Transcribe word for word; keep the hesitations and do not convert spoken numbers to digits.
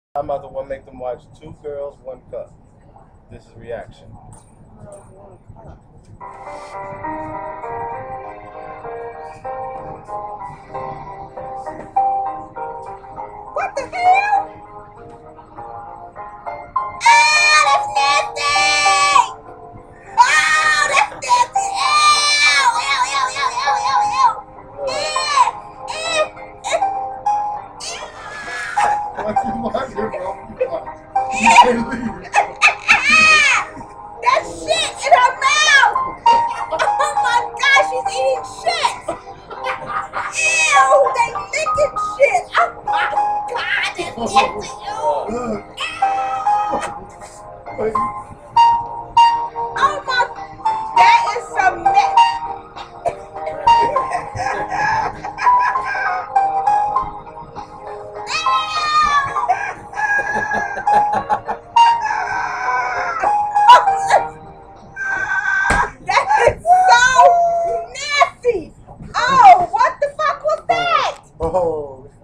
My mother will make them watch Two Girls, One Cup. This is reaction. What the hell? Ah, that's nasty! Oh, that's nasty! Ew! Ew, ew, ew, ew, ew, ew! Ew! Ew! What you want, bro? That shit in her mouth! Oh my gosh, she's eating shit! Ew! They licking shit! Oh my god, that's nasty! Ew! Oh my, that is some mess. That is so nasty. Oh, what the fuck was that? Oh.